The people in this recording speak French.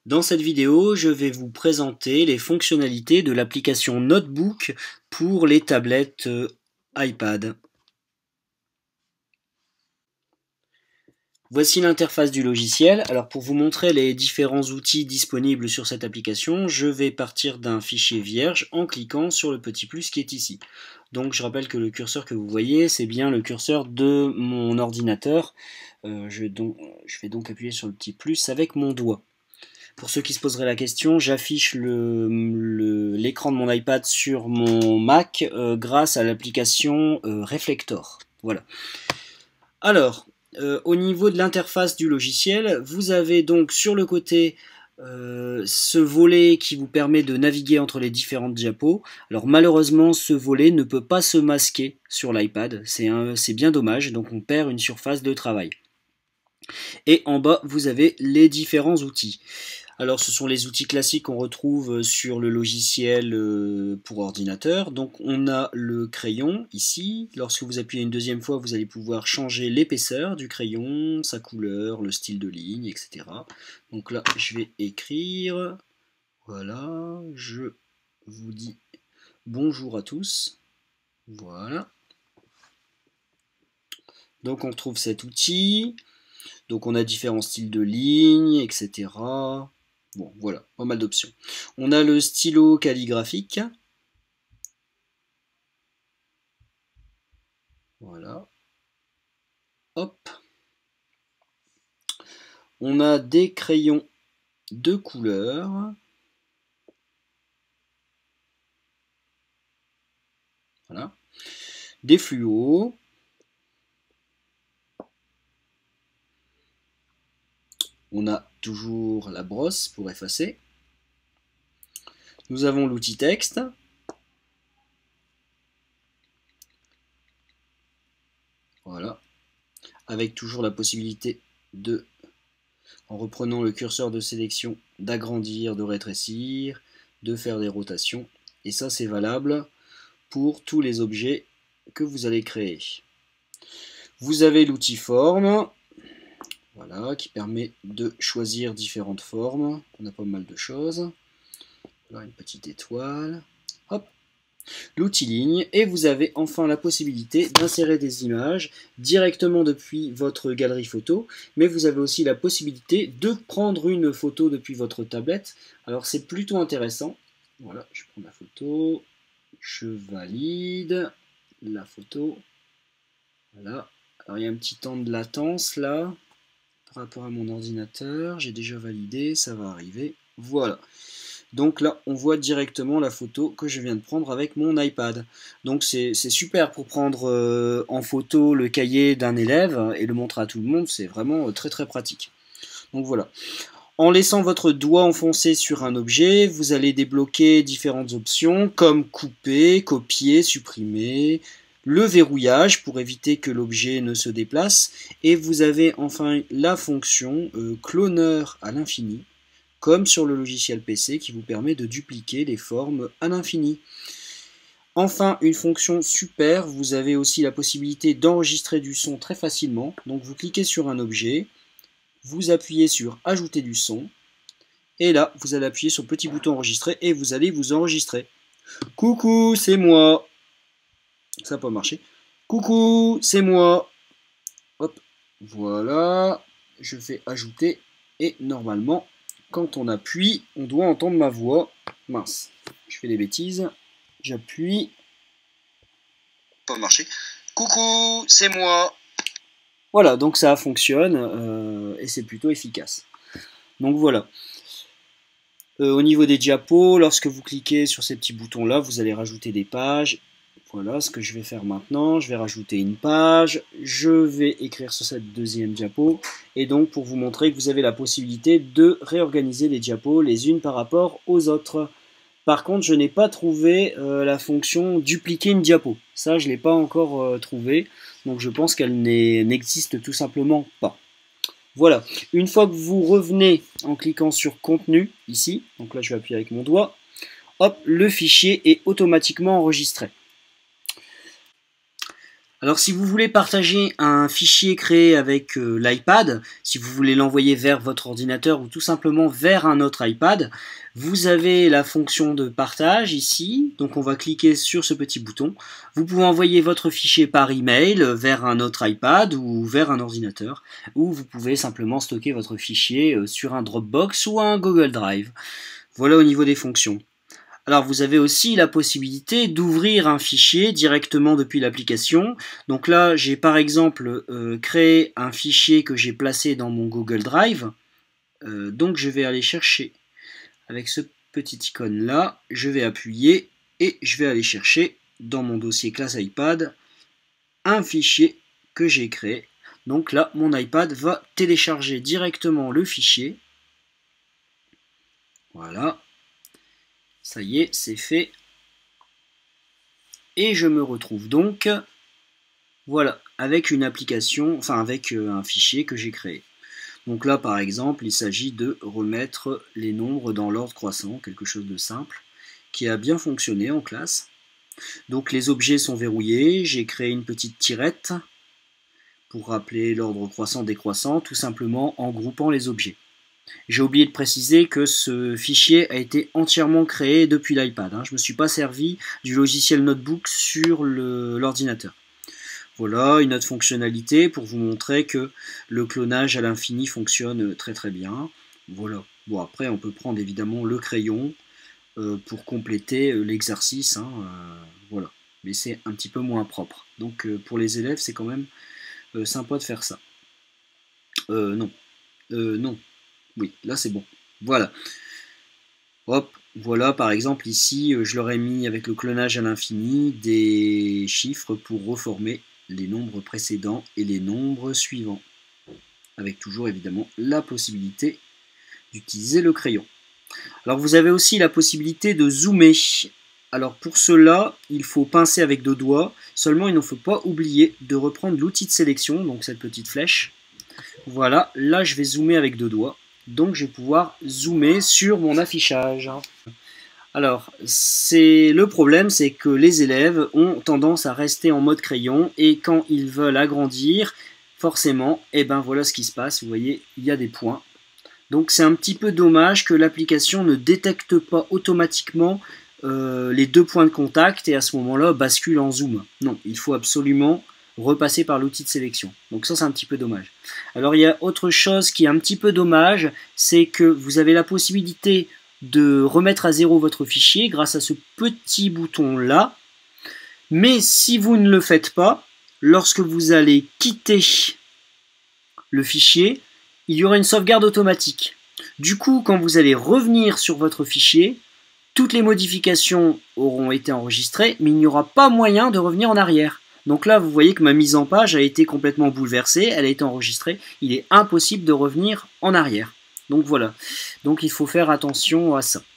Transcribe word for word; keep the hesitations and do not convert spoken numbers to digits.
Dans cette vidéo, je vais vous présenter les fonctionnalités de l'application Notebook pour les tablettes euh, iPad. Voici l'interface du logiciel. Alors pour vous montrer les différents outils disponibles sur cette application, je vais partir d'un fichier vierge en cliquant sur le petit plus qui est ici. Donc je rappelle que le curseur que vous voyez, c'est bien le curseur de mon ordinateur. Euh, je, donc, je vais donc appuyer sur le petit plus avec mon doigt. Pour ceux qui se poseraient la question, j'affiche l'écran le, de mon iPad sur mon Mac euh, grâce à l'application euh, Reflector. Voilà. Alors, euh, au niveau de l'interface du logiciel, vous avez donc sur le côté euh, ce volet qui vous permet de naviguer entre les différentes diapos. Alors malheureusement, ce volet ne peut pas se masquer sur l'iPad. C'est bien dommage, donc on perd une surface de travail. Et en bas, vous avez les différents outils. Alors ce sont les outils classiques qu'on retrouve sur le logiciel pour ordinateur. Donc on a le crayon ici. Lorsque vous appuyez une deuxième fois, vous allez pouvoir changer l'épaisseur du crayon, sa couleur, le style de ligne, et cetera. Donc là, je vais écrire. Voilà, je vous dis bonjour à tous. Voilà. Donc on retrouve cet outil. Donc on a différents styles de lignes, et cetera. Bon, voilà, pas mal d'options. On a le stylo calligraphique. Voilà. Hop. On a des crayons de couleur. Voilà. Des fluos. On a toujours la brosse pour effacer. Nous avons l'outil texte. Voilà. Avec toujours la possibilité de, en reprenant le curseur de sélection, d'agrandir, de rétrécir, de faire des rotations. Et ça, c'est valable pour tous les objets que vous allez créer. Vous avez l'outil forme. Voilà, qui permet de choisir différentes formes. On a pas mal de choses. Là, une petite étoile. Hop. L'outil ligne. Et vous avez enfin la possibilité d'insérer des images directement depuis votre galerie photo. Mais vous avez aussi la possibilité de prendre une photo depuis votre tablette. Alors c'est plutôt intéressant. Voilà, je prends la photo. Je valide la photo. Voilà. Alors il y a un petit temps de latence là. Par rapport à mon ordinateur, j'ai déjà validé, ça va arriver. Voilà. Donc là, on voit directement la photo que je viens de prendre avec mon iPad. Donc c'est super pour prendre euh, en photo le cahier d'un élève et le montrer à tout le monde. C'est vraiment euh, très très pratique. Donc voilà. En laissant votre doigt enfoncé sur un objet, vous allez débloquer différentes options comme couper, copier, supprimer, le verrouillage pour éviter que l'objet ne se déplace, et vous avez enfin la fonction euh, cloneur à l'infini, comme sur le logiciel P C qui vous permet de dupliquer les formes à l'infini. Enfin, une fonction super, vous avez aussi la possibilité d'enregistrer du son très facilement. Donc vous cliquez sur un objet, vous appuyez sur ajouter du son, et là vous allez appuyer sur le petit bouton enregistrer et vous allez vous enregistrer. Coucou, c'est moi. Ça n'a pas marché. Coucou, c'est moi. Hop, voilà. Je fais ajouter. Et normalement, quand on appuie, on doit entendre ma voix. Mince, je fais des bêtises. J'appuie. Pas marché. Coucou, c'est moi. Voilà, donc ça fonctionne euh, et c'est plutôt efficace. Donc voilà. Euh, au niveau des diapos, lorsque vous cliquez sur ces petits boutons là, vous allez rajouter des pages. Voilà ce que je vais faire maintenant, je vais rajouter une page, je vais écrire sur cette deuxième diapo, et donc pour vous montrer que vous avez la possibilité de réorganiser les diapos les unes par rapport aux autres. Par contre, je n'ai pas trouvé euh, la fonction dupliquer une diapo, ça je ne l'ai pas encore euh, trouvé, donc je pense qu'elle n'existe tout simplement pas. Voilà, une fois que vous revenez en cliquant sur contenu, ici, donc là je vais appuyer avec mon doigt, hop, le fichier est automatiquement enregistré. Alors si vous voulez partager un fichier créé avec euh, l'iPad, si vous voulez l'envoyer vers votre ordinateur ou tout simplement vers un autre iPad, vous avez la fonction de partage ici, donc on va cliquer sur ce petit bouton. Vous pouvez envoyer votre fichier par email vers un autre iPad ou vers un ordinateur, ou vous pouvez simplement stocker votre fichier sur un Dropbox ou un Google Drive. Voilà au niveau des fonctions. Alors vous avez aussi la possibilité d'ouvrir un fichier directement depuis l'application. Donc là j'ai par exemple euh, créé un fichier que j'ai placé dans mon Google Drive. Euh, donc je vais aller chercher avec ce petit icône là, je vais appuyer et je vais aller chercher dans mon dossier classe iPad un fichier que j'ai créé. Donc là mon iPad va télécharger directement le fichier. Voilà. Ça y est, c'est fait. Et je me retrouve donc, voilà, avec une application, enfin avec un fichier que j'ai créé. Donc là, par exemple, il s'agit de remettre les nombres dans l'ordre croissant, quelque chose de simple, qui a bien fonctionné en classe. Donc les objets sont verrouillés, j'ai créé une petite tirette pour rappeler l'ordre croissant-décroissant, tout simplement en groupant les objets. J'ai oublié de préciser que ce fichier a été entièrement créé depuis l'iPad. Hein. Je ne me suis pas servi du logiciel Notebook sur l'ordinateur. Voilà une autre fonctionnalité pour vous montrer que le clonage à l'infini fonctionne très très bien. Voilà. Bon, après on peut prendre évidemment le crayon euh, pour compléter euh, l'exercice. Hein, euh, voilà. Mais c'est un petit peu moins propre. Donc euh, pour les élèves c'est quand même euh, sympa de faire ça. Euh, non. Euh, non. Oui, là c'est bon. Voilà. Hop, voilà par exemple ici, je leur ai mis avec le clonage à l'infini des chiffres pour reformer les nombres précédents et les nombres suivants. Avec toujours évidemment la possibilité d'utiliser le crayon. Alors vous avez aussi la possibilité de zoomer. Alors pour cela, il faut pincer avec deux doigts. Seulement il ne faut pas oublier de reprendre l'outil de sélection, donc cette petite flèche. Voilà, là je vais zoomer avec deux doigts. Donc je vais pouvoir zoomer sur mon affichage. Alors, c'est le problème, c'est que les élèves ont tendance à rester en mode crayon et quand ils veulent agrandir, forcément, et eh ben voilà ce qui se passe. Vous voyez, il y a des points. Donc c'est un petit peu dommage que l'application ne détecte pas automatiquement euh, les deux points de contact et à ce moment-là bascule en zoom. Non, il faut absolument repasser par l'outil de sélection. Donc ça c'est un petit peu dommage. Alors il y a autre chose qui est un petit peu dommage, c'est que vous avez la possibilité de remettre à zéro votre fichier grâce à ce petit bouton là, mais si vous ne le faites pas, lorsque vous allez quitter le fichier, il y aura une sauvegarde automatique. Du coup, quand vous allez revenir sur votre fichier, toutes les modifications auront été enregistrées, mais il n'y aura pas moyen de revenir en arrière. Donc là, vous voyez que ma mise en page a été complètement bouleversée, elle a été enregistrée, il est impossible de revenir en arrière. Donc voilà, donc il faut faire attention à ça.